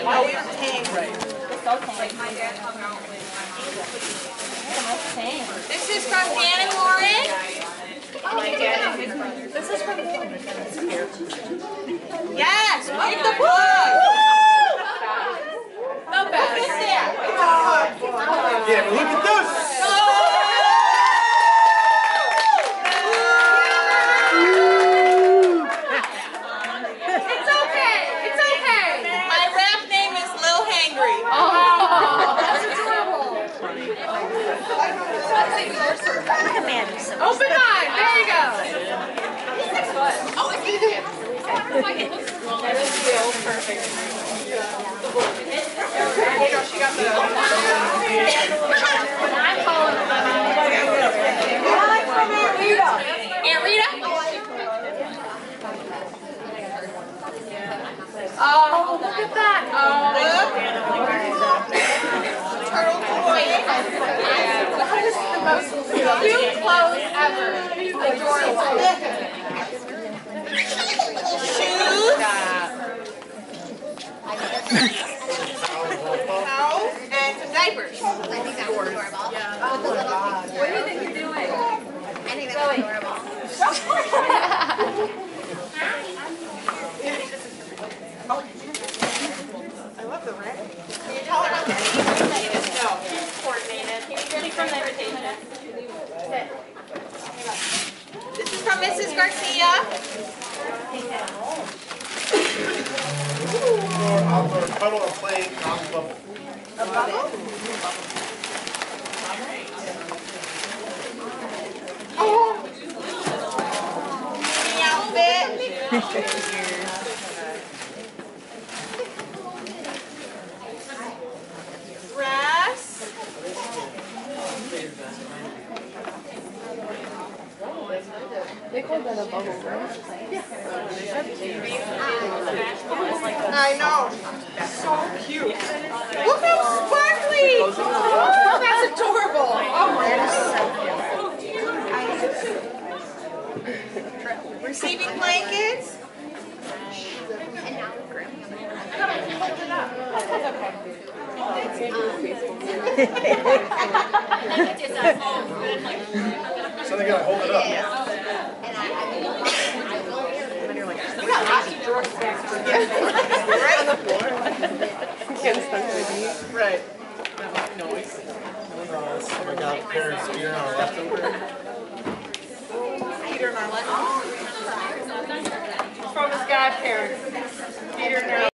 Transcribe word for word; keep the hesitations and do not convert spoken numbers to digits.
Oh, we were tame. Right. It's so tame. My dad hung out with tame. This is from Dan and Lauren. My dad and his brother. This is from Yes, read the book. Not bad. Look at that. Yeah, but look at this. It's okay. It's okay. My rap name is Lil Hangry. Oh, that's adorable. Open mind. There you go. Oh, it's you. Perfect. She got the. I'm calling Aunt Rita. Oh, look at that. Oh, Turtle toy. that is the most cute clothes ever. Adorable. Shoes. Towels and some diapers. I think that was adorable. Yeah. Oh, what do you think you're doing? I think that was adorable. I love the red. Can you tell her about the name? No. Coordinated. Can you get me from the invitation? This is from Missus Garcia. Outdoor cuddle and play on bubble. A bubble? Oh! The outfit. Dress. They call that a bubble, right? I know. So cute. Look how sparkly. Oh, that's adorable. Oh, receiving blankets. So they gotta hold it up. Right on the floor. Right. Noise. Oh my god, parents, Peter and our leftover. Peter and our left. From his godparents. Peter and our